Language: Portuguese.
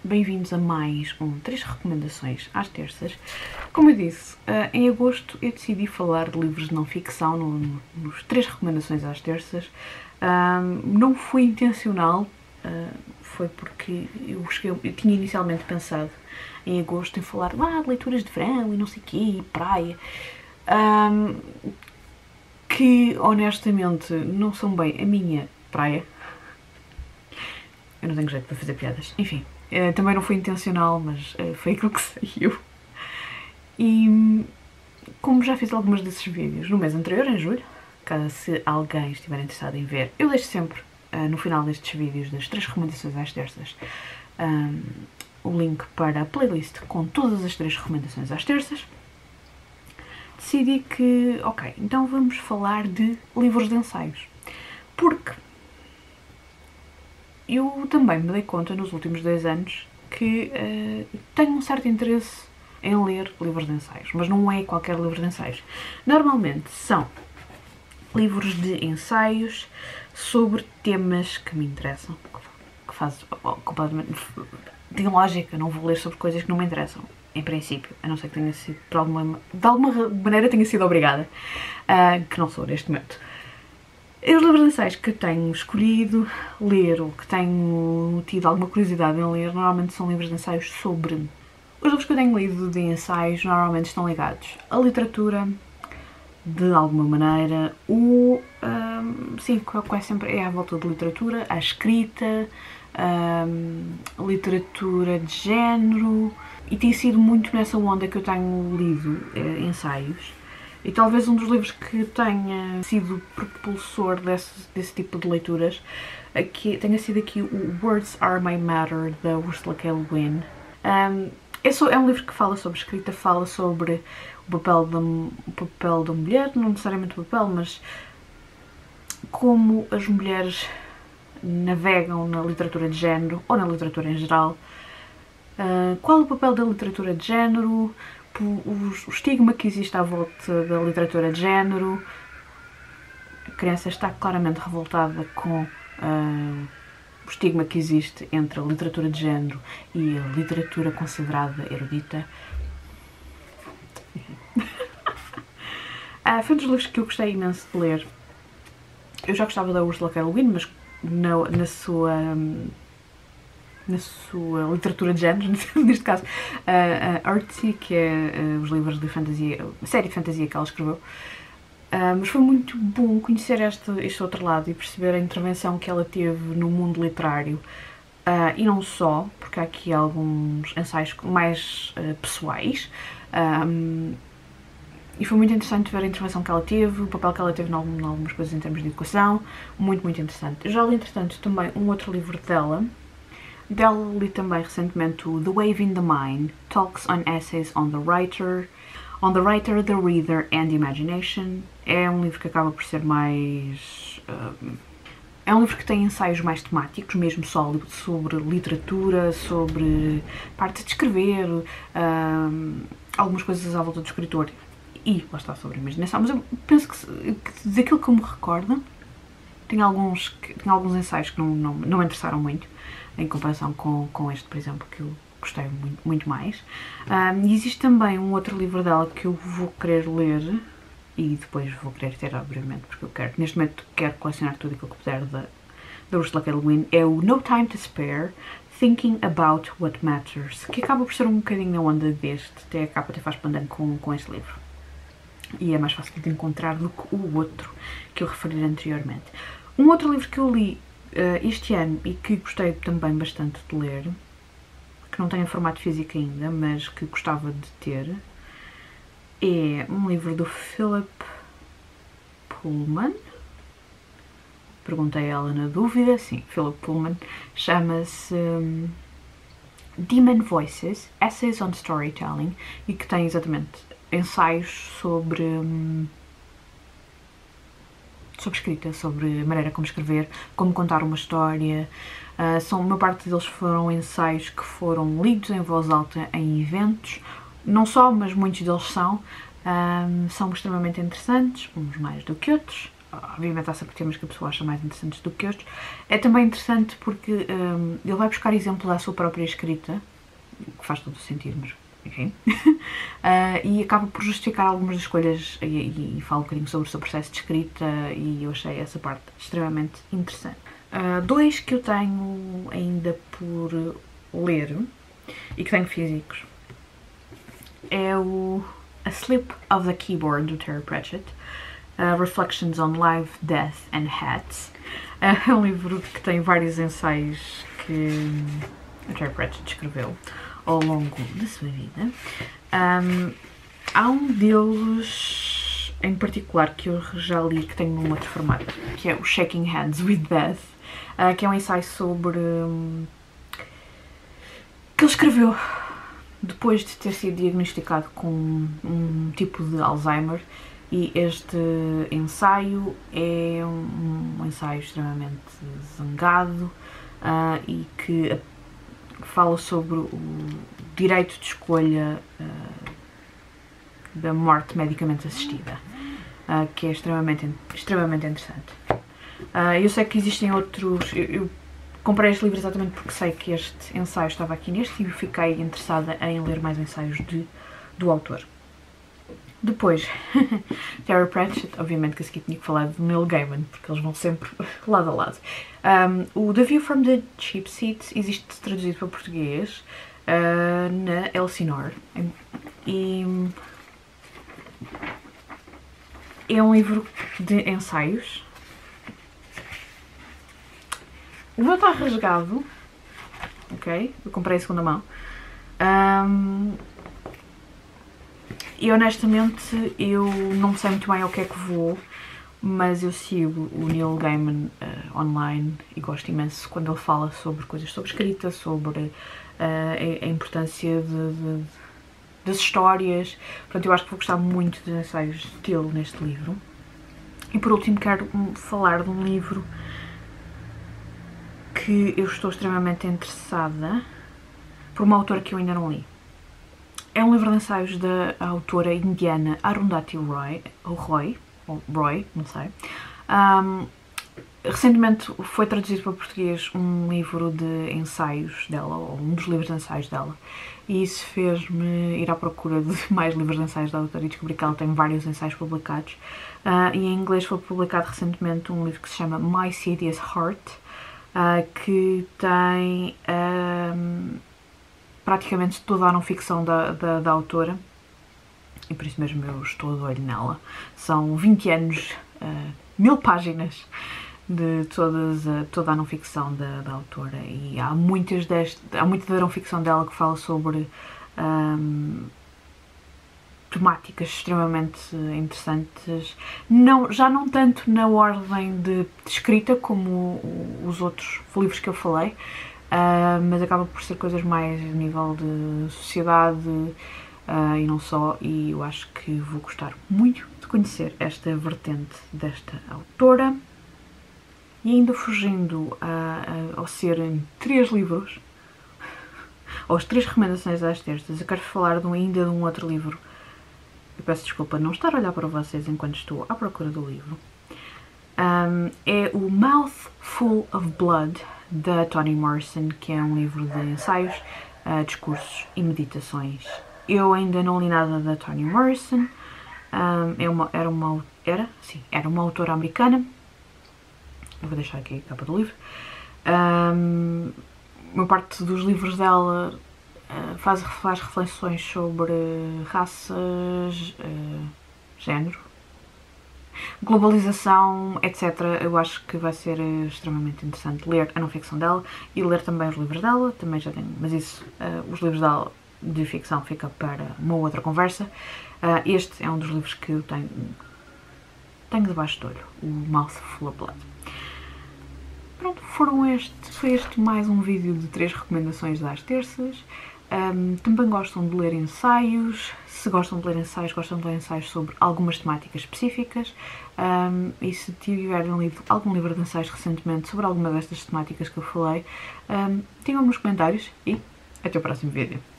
bem-vindos a mais um 3 recomendações às terças. Como eu disse, em agosto eu decidi falar de livros de não ficção nos 3 recomendações às terças. Não foi intencional, foi porque eu tinha inicialmente pensado em agosto em falar de leituras de verão e não sei o quê, e praia, que honestamente não são bem a minha praia. Eu não tenho jeito para fazer piadas. Enfim, também não foi intencional, mas foi aquilo que saiu. E como já fiz alguns desses vídeos no mês anterior, em julho, caso se alguém estiver interessado em ver, eu deixo sempre no final destes vídeos das 3 recomendações às terças o link para a playlist com todas as 3 recomendações às terças. Decidi que, ok, então vamos falar de livros de ensaios. Porque eu também me dei conta nos últimos 2 anos que tenho um certo interesse em ler livros de ensaios, mas não é qualquer livro de ensaios. Normalmente são livros de ensaios sobre temas que me interessam, que faz completamente... Tem lógica, não vou ler sobre coisas que não me interessam, em princípio, a não ser que tenha sido, de alguma maneira tenha sido obrigada, que não sou neste momento. Os livros de ensaios que eu tenho escolhido ler ou que tenho tido alguma curiosidade em ler, normalmente são livros de ensaios sobre... Os livros que eu tenho lido de ensaios normalmente estão ligados à literatura, de alguma maneira, ou... sim, quase sempre é à volta de literatura, à escrita, literatura de género, e tem sido muito nessa onda que eu tenho lido ensaios. E talvez um dos livros que tenha sido propulsor desse tipo de leituras tenha sido aqui o Words Are My Matter, da Ursula K. Le Guin. É um livro que fala sobre escrita, fala sobre o papel da mulher, não necessariamente o papel, mas como as mulheres navegam na literatura de género, ou na literatura em geral. Qual o papel da literatura de género, o estigma que existe à volta da literatura de género. A criança está claramente revoltada com o estigma que existe entre a literatura de género e a literatura considerada erudita. Foi um dos livros que eu gostei imenso de ler. Eu já gostava da Ursula K. Le Guin, mas na sua literatura de género, neste caso a Artsy, que é os livros de fantasia, a série de fantasia que ela escreveu. Mas foi muito bom conhecer este outro lado e perceber a intervenção que ela teve no mundo literário, e não só, porque há aqui alguns ensaios mais pessoais, e foi muito interessante ver a intervenção que ela teve, o papel que ela teve em algumas coisas em termos de educação, muito interessante. Eu já li, entretanto, também um outro livro dela li também recentemente o The Wave in the Mind, Talks on Essays on the Writer, the Reader and the Imagination. É um livro que acaba por ser mais... é um livro que tem ensaios mais temáticos, mesmo só sobre literatura, sobre parte de escrever, algumas coisas à volta do escritor e lá está, sobre a imaginação. Mas eu penso que daquilo que eu me recordo, tem alguns ensaios que não me interessaram muito, em comparação com este, por exemplo, que eu gostei muito mais. E existe também um outro livro dela que eu vou querer ler, e depois vou querer ter, obviamente, porque neste momento quero colecionar tudo aquilo que puder da Ursula K. Le Guin. É o No Time to Spare, Thinking About What Matters, que acaba por ser um bocadinho na onda deste, até a capa até faz pandan com este livro. E é mais fácil de encontrar do que o outro que eu referi anteriormente. Um outro livro que eu li este ano e que gostei também bastante de ler, que não tem em formato físico ainda, mas que gostava de ter, é um livro do Philip Pullman. Perguntei a ela na dúvida. Sim, Philip Pullman. Chama-se Demon Voices, Essays on Storytelling, e que tem exatamente ensaios sobre escrita, sobre a maneira como escrever, como contar uma história. Uma parte deles foram ensaios que foram lidos em voz alta em eventos, não só, mas muitos deles são extremamente interessantes, uns mais do que outros. obviamente há sempre temas que a pessoa acha mais interessantes do que outros. É também interessante porque ele vai buscar exemplos à sua própria escrita, que faz todo o sentido, mas enfim, e acaba por justificar algumas das escolhas e fala um bocadinho sobre o seu processo de escrita, e eu achei essa parte extremamente interessante. Dois que eu tenho ainda por ler e que tenho físicos é o A Slip of the Keyboard, do Terry Pratchett, Reflections on Life, Death and Hats. É um livro que tem vários ensaios que o Terry Pratchett escreveu ao longo da sua vida. Há um deles em particular que eu já li, que tenho num outro formato, que é o Shaking Hands with Death, que é um ensaio sobre que ele escreveu depois de ter sido diagnosticado com um tipo de Alzheimer, e este ensaio é um ensaio extremamente zangado e que fala sobre o direito de escolha da morte medicamente assistida, que é extremamente interessante. Eu sei que existem outros. Eu comprei este livro exatamente porque sei que este ensaio estava aqui neste e fiquei interessada em ler mais ensaios do autor. Depois, Terry Pratchett, obviamente que a seguir tinha que falar de Neil Gaiman, porque eles vão sempre lado a lado. O The View from the Cheap Seat existe traduzido para português na Elsinore, e é um livro de ensaios. O meu está rasgado, ok? Eu comprei a segunda mão. E honestamente eu não sei muito bem ao que é que vou, mas eu sigo o Neil Gaiman online e gosto imenso quando ele fala sobre coisas sobre escrita, sobre a importância das histórias. Portanto, eu acho que vou gostar muito dos ensaios dele neste livro. E por último quero falar de um livro que eu estou extremamente interessada, por uma autora que eu ainda não li. É um livro de ensaios da autora indiana Arundhati Roy, não sei. Recentemente foi traduzido para português um livro de ensaios dela, ou um dos livros de ensaios dela, e isso fez-me ir à procura de mais livros de ensaios da autora e descobri que ela tem vários ensaios publicados. E em inglês foi publicado recentemente um livro que se chama My City Heart, que tem praticamente toda a não-ficção da autora, e por isso mesmo eu estou de olho nela. São 20 anos, 1000 páginas de toda a não-ficção da autora, e há muita da não-ficção dela que fala sobre temáticas extremamente interessantes, já não tanto na ordem de escrita como os outros livros que eu falei, mas acaba por ser coisas mais a nível de sociedade e não só, e eu acho que vou gostar muito de conhecer esta vertente desta autora. E ainda fugindo ao serem 3 livros, ou as 3 recomendações às terças, eu quero falar ainda de um outro livro. Eu peço desculpa não estar a olhar para vocês enquanto estou à procura do livro. É o Mouthful of Blood, da Toni Morrison, que é um livro de ensaios, discursos e meditações. Eu ainda não li nada da Toni Morrison. Era uma autora americana. Eu vou deixar aqui a capa do livro. Uma parte dos livros dela faz reflexões sobre raças, género, globalização, etc. Eu acho que vai ser extremamente interessante ler a não-ficção dela e ler também os livros dela. Também já tenho, mas isso, os livros dela de ficção fica para uma outra conversa. Este é um dos livros que eu tenho debaixo do olho, o Mouthful of Blood. Pronto, foi este mais um vídeo de 3 recomendações das terças. Também gostam de ler ensaios. Se gostam de ler ensaios, gostam de ler ensaios sobre algumas temáticas específicas. E se tiverem lido algum livro de ensaios recentemente sobre alguma destas temáticas que eu falei, digam-me nos comentários e até o próximo vídeo.